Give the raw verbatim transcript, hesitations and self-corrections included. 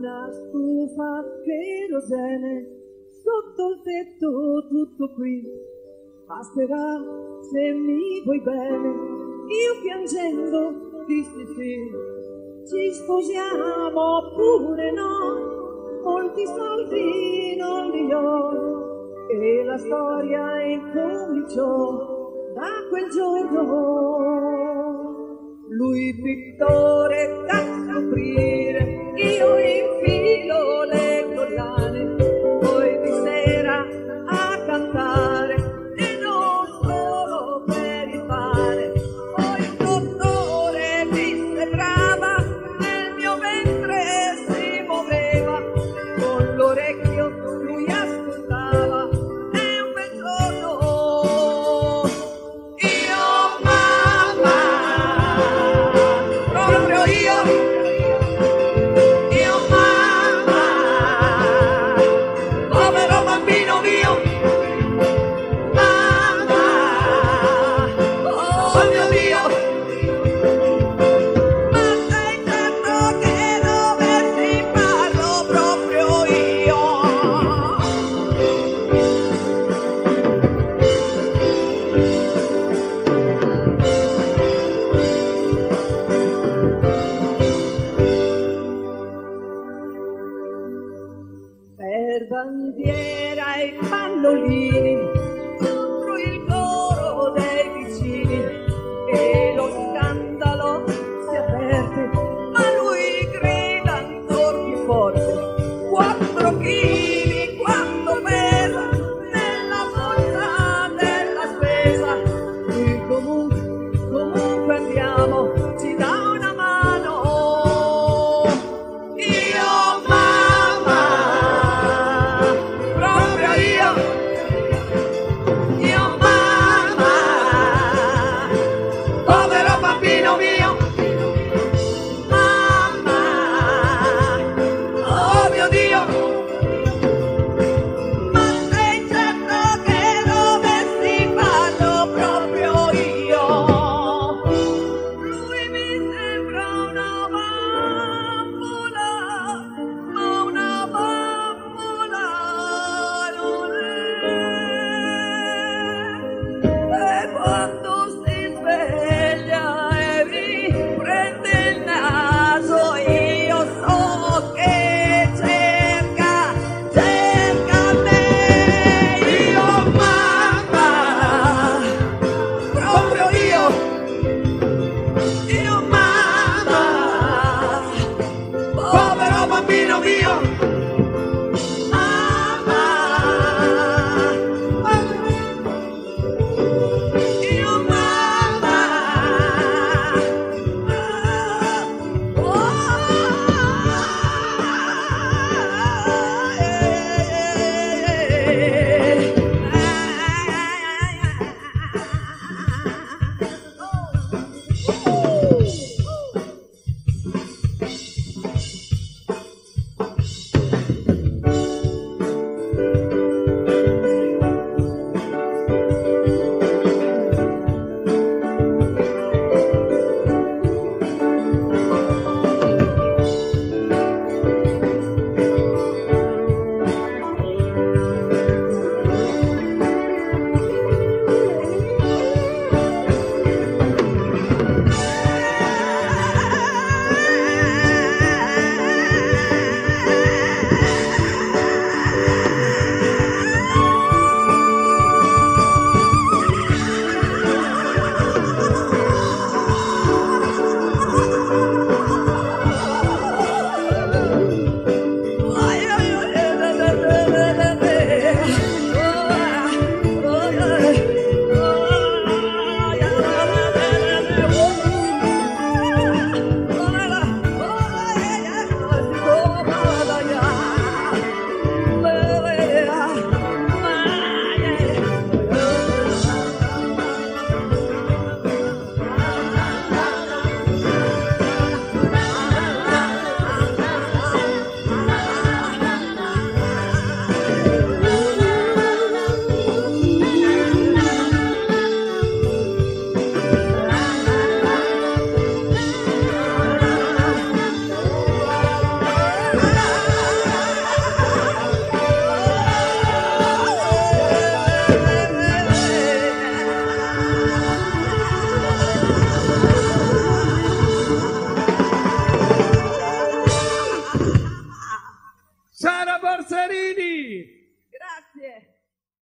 una stufa kerosene sotto il tetto, tutto qui. Basterà se mi vuoi bene. Io piangendo dissi sì. Ci sposiamo oppure no, molti soldi non li ho. E la storia incominciò da quel giorno. Lui pittore da scoprire, io infilo le collane, poi di sera a cantare, e non solo per il pane. Poi il dottore disse brava, nel mio ventre si muoveva, con l'orecchio lui ascoltava, e un bel giorno io mamma, proprio io, io mamma, povero bambino mio, mamma, oh mio Dio, ma sei certo che dovessi farlo proprio io? Per bandiera i pannolini